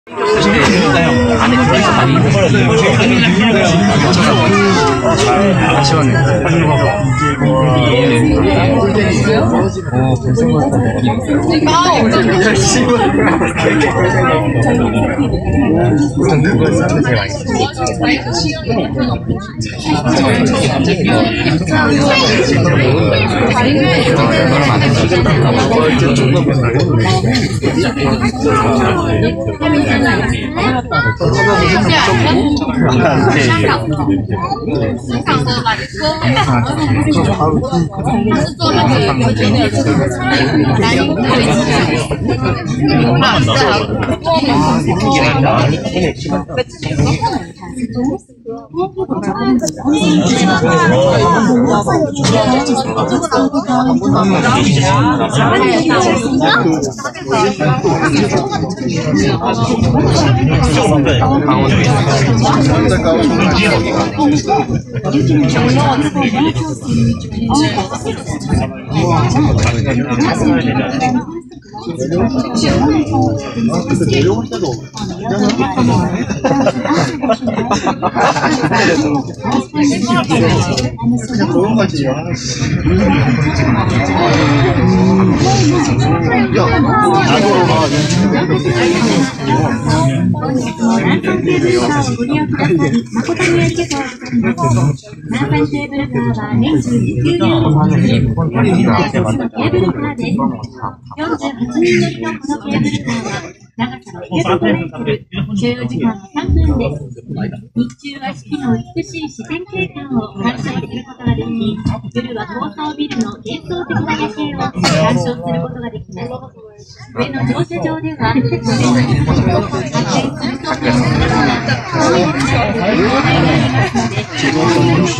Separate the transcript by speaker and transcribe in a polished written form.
Speaker 1: 안에 들어있어 많이 아쉬웠네. 우선 그걸 쓰는 게 제일
Speaker 2: 내려올 때도 그냥 그런 거지. 야, 나도로 봐.
Speaker 3: 長さ600m、所要時間は3分です。日中は四季の美しい自然景観を鑑賞することができ、夜は高層ビルの幻想的な夜景を鑑賞することができます。上の乗車場では、発展する装置を使ったトイレが用意されていますので、それではトイレに